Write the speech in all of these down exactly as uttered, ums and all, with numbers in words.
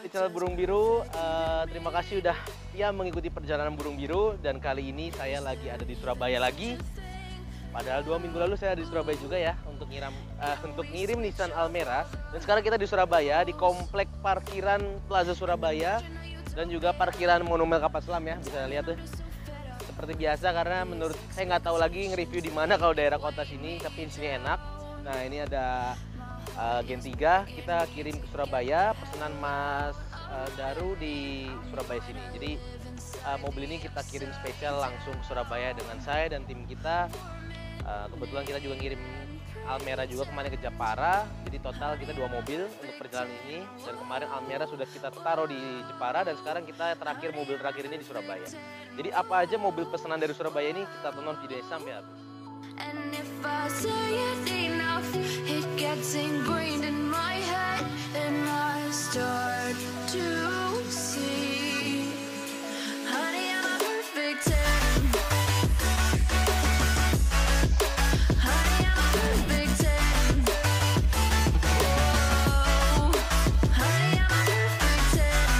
di channel Burung Biru. Uh, terima kasih udah ya mengikuti perjalanan Burung Biru. Dan kali ini saya lagi ada di Surabaya lagi. Padahal dua minggu lalu saya ada di Surabaya juga ya untuk ngiram uh, untuk ngirim Nissan Almera. Dan sekarang kita di Surabaya di komplek parkiran Plaza Surabaya dan juga parkiran Monumen Kapal Selam ya, bisa lihat tuh. Seperti biasa karena menurut saya nggak tahu lagi nge-review di mana kalau daerah kota sini, tapi di sini enak. Nah ini ada uh, Gen tiga kita kirim ke Surabaya, pesanan Mas uh, Daru di Surabaya sini. Jadi uh, mobil ini kita kirim spesial langsung ke Surabaya dengan saya dan tim kita. Uh, kebetulan kita juga ngirim Almera juga kemarin ke Jepara. Jadi total kita dua mobil untuk perjalanan ini. Dan kemarin Almera sudah kita taruh di Jepara dan sekarang kita terakhir mobil terakhir ini di Surabaya. Jadi apa aja mobil pesanan dari Surabaya ini kita tonton videonya sampai habis. And if I say it enough, it gets ingrained in my head, and I start to see, honey, I'm a perfect ten. Honey, I'm a perfect ten. Oh, honey, I'm a perfect ten.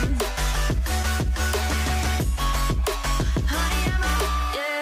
Honey, I'm a, yeah.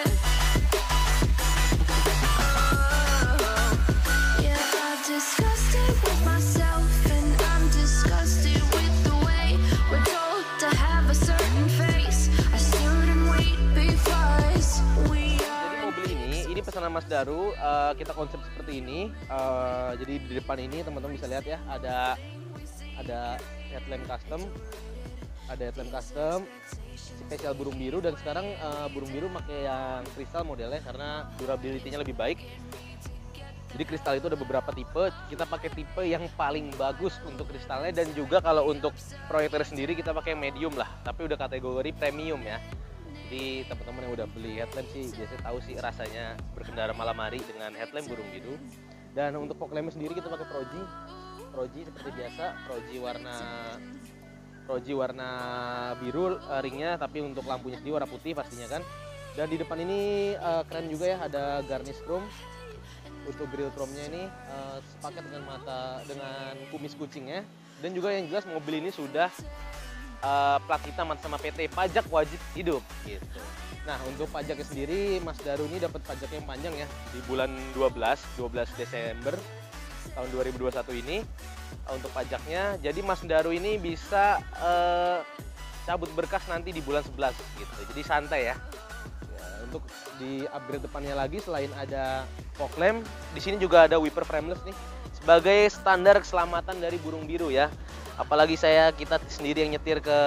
Disgusted with myself and I'm disgusted with the way we're told to have a certain face, a certain weight because we are. Jadi mobil ini, ini pesanan Mas Daru, uh, kita konsep seperti ini. Uh, jadi di depan ini teman-teman bisa lihat ya, ada ada headlamp custom, ada headlamp custom spesial Burung Biru dan sekarang uh, Burung Biru pakai yang kristal modelnya karena durability-nya lebih baik. Jadi kristal itu ada beberapa tipe, kita pakai tipe yang paling bagus untuk kristalnya dan juga kalau untuk proyektor sendiri kita pakai medium lah, tapi udah kategori premium ya. Jadi teman-teman yang udah beli headlamp sih biasanya tahu sih rasanya berkendara malam hari dengan headlamp Burung Biru. Dan untuk fog lamp sendiri kita pakai Proji, Proji seperti biasa, Proji warna Proji warna biru uh, ringnya, tapi untuk lampunya sendiri warna putih pastinya kan. Dan di depan ini uh, keren juga ya, ada garnish chrome. Untuk grill chrome-nya ini uh, sepaket dengan mata dengan kumis kucingnya dan juga yang jelas mobil ini sudah uh, plat hitam sama P T, pajak wajib hidup gitu. Nah untuk pajaknya sendiri Mas Daru ini dapat pajak yang panjang ya di bulan dua belas Desember tahun dua ribu dua puluh satu ini uh, untuk pajaknya. Jadi Mas Daru ini bisa uh, cabut berkas nanti di bulan sebelas gitu. Jadi santai ya. Untuk di upgrade depannya lagi selain ada fog lamp, di sini juga ada wiper frameless nih sebagai standar keselamatan dari Burung Biru ya. Apalagi saya kita sendiri yang nyetir ke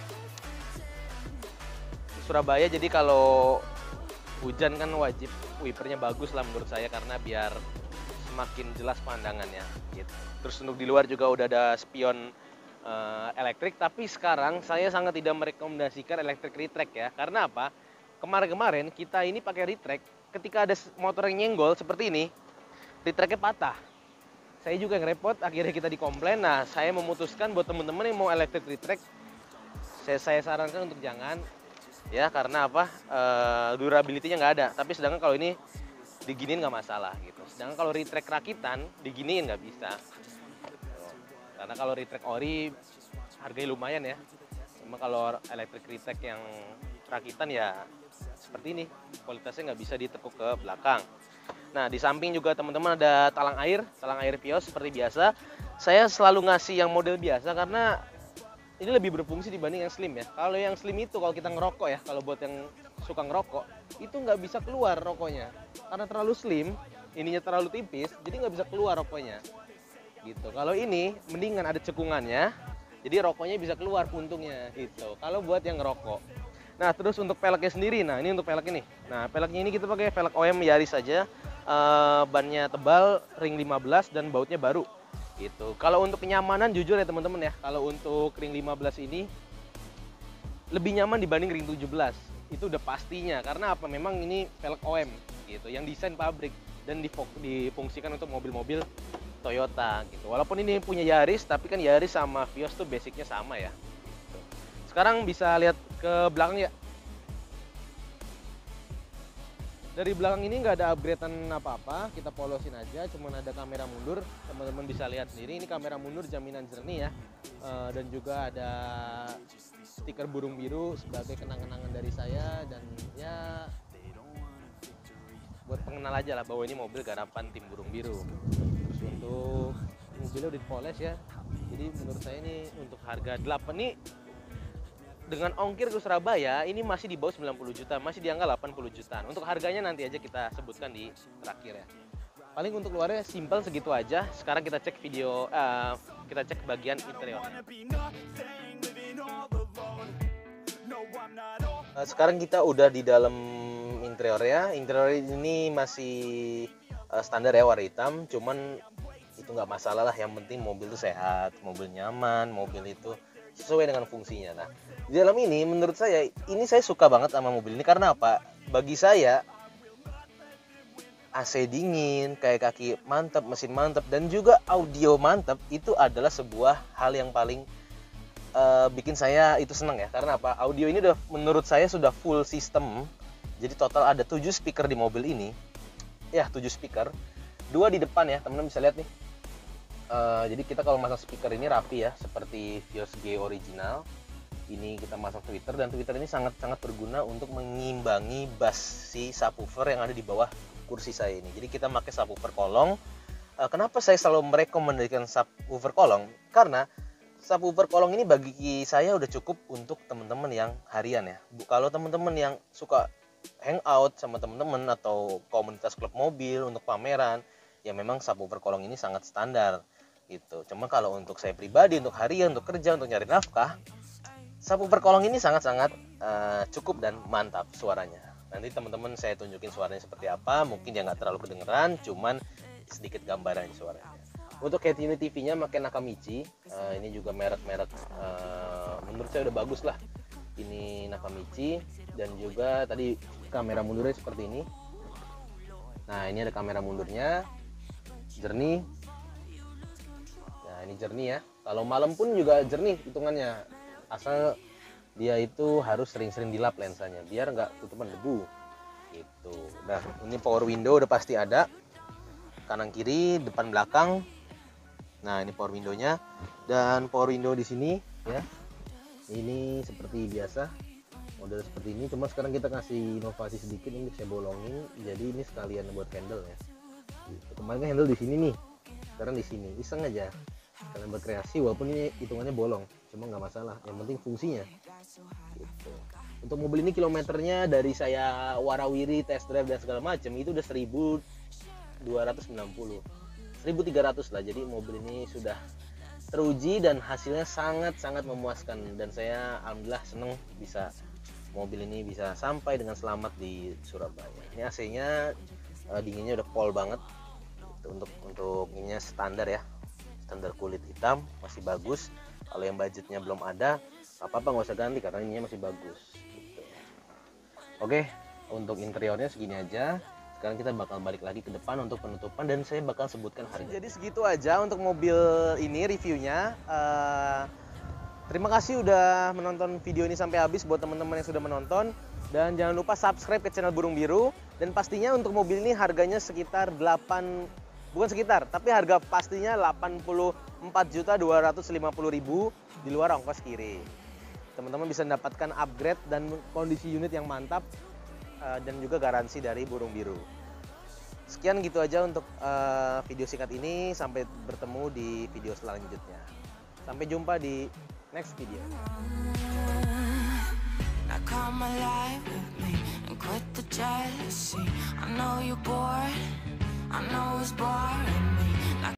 Surabaya, jadi kalau hujan kan wajib wipernya bagus lah menurut saya karena biar semakin jelas pandangannya gitu. Terus untuk di luar juga udah ada spion uh, elektrik, tapi sekarang saya sangat tidak merekomendasikan electric retract ya. Karena apa? Kemarin-kemarin kita ini pakai retract, ketika ada motor yang nyenggol seperti ini, retractnya patah. Saya juga yang repot, akhirnya kita dikomplain. Nah, saya memutuskan buat teman-teman yang mau electric retract, saya, saya sarankan untuk jangan, ya karena apa? E, durability-nya nggak ada. Tapi sedangkan kalau ini diginiin nggak masalah gitu. Sedangkan kalau retract rakitan, diginiin nggak bisa. Karena kalau retract ori harganya lumayan ya. Cuma kalau electric retract yang rakitan ya seperti ini, kualitasnya nggak bisa ditekuk ke belakang. Nah di samping juga teman-teman ada talang air, talang air Vios seperti biasa. Saya selalu ngasih yang model biasa karena ini lebih berfungsi dibanding yang slim ya. Kalau yang slim itu kalau kita ngerokok ya, kalau buat yang suka ngerokok itu nggak bisa keluar rokoknya karena terlalu slim, ininya terlalu tipis, jadi nggak bisa keluar rokoknya. Gitu. Kalau ini mendingan ada cekungannya, jadi rokoknya bisa keluar puntungnya gitu. Kalau buat yang ngerokok. Nah terus untuk peleknya sendiri, nah ini untuk pelek ini. Nah peleknya ini kita pakai pelek O M Yaris saja, uh, bannya tebal, ring lima belas dan bautnya baru. Gitu. Kalau untuk kenyamanan jujur ya teman-teman ya, kalau untuk ring lima belas ini lebih nyaman dibanding ring tujuh belas. Itu udah pastinya karena apa? Memang ini pelek O M gitu, yang desain pabrik dan difungsikan untuk mobil-mobil Toyota gitu. Walaupun ini punya Yaris, tapi kan Yaris sama Vios tuh basicnya sama ya. Sekarang bisa lihat ke belakang ya. Dari belakang ini nggak ada upgradean apa-apa, kita polosin aja, cuman ada kamera mundur. Teman-teman bisa lihat sendiri, ini kamera mundur jaminan jernih ya. Eh, dan juga ada stiker burung biru sebagai kenang-kenangan dari saya, dan ya buat pengenal aja lah bahwa ini mobil garapan tim burung biru. Terus untuk mobilnya udah dipoles ya, jadi menurut saya ini untuk harga delapan nih, dengan ongkir ke Surabaya ini masih di bawah sembilan puluh juta, masih di angka delapan puluh jutaan. Untuk harganya nanti aja kita sebutkan di terakhir ya. Paling untuk luarnya simpel segitu aja. Sekarang kita cek video, uh, kita cek bagian interior. Uh, sekarang kita udah di dalam interior ya. Interior ini masih uh, standar ya, warna hitam. Cuman itu nggak masalah lah. Yang penting mobil itu sehat, mobil nyaman, mobil itu sesuai dengan fungsinya. Nah, di dalam ini menurut saya, ini saya suka banget sama mobil ini karena apa? Bagi saya A C dingin, kayak kaki mantap, mesin mantap, dan juga audio mantap, itu adalah sebuah hal yang paling uh, bikin saya itu senang ya. Karena apa? Audio ini udah menurut saya sudah full system. Jadi total ada tujuh speaker di mobil ini. Ya, tujuh speaker. Dua di depan ya, teman-teman bisa lihat nih. Uh, jadi kita kalau masang speaker ini rapi ya, seperti Vios G original. Ini kita masang tweeter, dan tweeter ini sangat-sangat berguna untuk mengimbangi bass si subwoofer yang ada di bawah kursi saya ini. Jadi kita pakai subwoofer kolong. Uh, kenapa saya selalu merekomendasikan subwoofer kolong? Karena subwoofer kolong ini bagi saya udah cukup untuk teman-teman yang harian ya. Kalau teman-teman yang suka hangout sama teman-teman atau komunitas klub mobil untuk pameran, ya memang subwoofer kolong ini sangat standar gitu. Cuma kalau untuk saya pribadi, untuk harian, untuk kerja, untuk nyari nafkah, subwoofer kolong ini sangat-sangat uh, cukup dan mantap suaranya. Nanti teman-teman saya tunjukin suaranya seperti apa. Mungkin ya nggak terlalu kedengeran, cuman sedikit gambaran suaranya. Untuk head unit T V-nya pakai Nakamichi. Uh, ini juga merek-merek uh, menurut saya udah bagus lah. Ini Nakamichi, dan juga tadi kamera mundurnya seperti ini. Nah, ini ada kamera mundurnya, jernih. Nah, ini jernih ya. Kalau malam pun juga jernih hitungannya, asal dia itu harus sering-sering dilap lensanya biar nggak tutupan debu gitu. Nah, ini power window udah pasti ada, kanan kiri, depan belakang. Nah, ini power windownya, dan power window di sini ya. Ini seperti biasa, model seperti ini. Cuma sekarang kita kasih inovasi sedikit, ini saya bolongin. Jadi ini sekalian buat handle ya. Gitu. Kemarin kan handle di sini nih, sekarang di sini. Iseng aja kalian berkreasi, walaupun ini hitungannya bolong, cuma nggak masalah. Yang penting fungsinya. Gitu. Untuk mobil ini kilometernya dari saya warawiri, test drive dan segala macam itu udah seribu dua ratus sembilan puluh, seribu tiga ratus lah. Jadi mobil ini sudah teruji dan hasilnya sangat-sangat memuaskan, dan saya alhamdulillah seneng bisa mobil ini bisa sampai dengan selamat di Surabaya. Ini A C-nya uh, dinginnya udah pol banget. Gitu. Untuk untuk ininya standar ya, standar kulit hitam, masih bagus. Kalau yang budgetnya belum ada, apa-apa nggak usah ganti karena ininya masih bagus. Gitu. Oke, untuk interiornya segini aja. Sekarang kita bakal balik lagi ke depan untuk penutupan, dan saya bakal sebutkan harga. Jadi segitu aja untuk mobil ini reviewnya. Uh, terima kasih udah menonton video ini sampai habis buat teman-teman yang sudah menonton, dan jangan lupa subscribe ke channel Burung Biru. Dan pastinya untuk mobil ini harganya sekitar delapan, bukan sekitar, tapi harga pastinya delapan puluh empat juta dua ratus lima puluh ribu di luar ongkos kirim. Teman-teman bisa mendapatkan upgrade dan kondisi unit yang mantap, dan juga garansi dari Burung Biru. Sekian gitu aja untuk uh, video singkat ini. Sampai bertemu di video selanjutnya. Sampai jumpa di next video. Now come alive with me and quit the jealousy. I know you're bored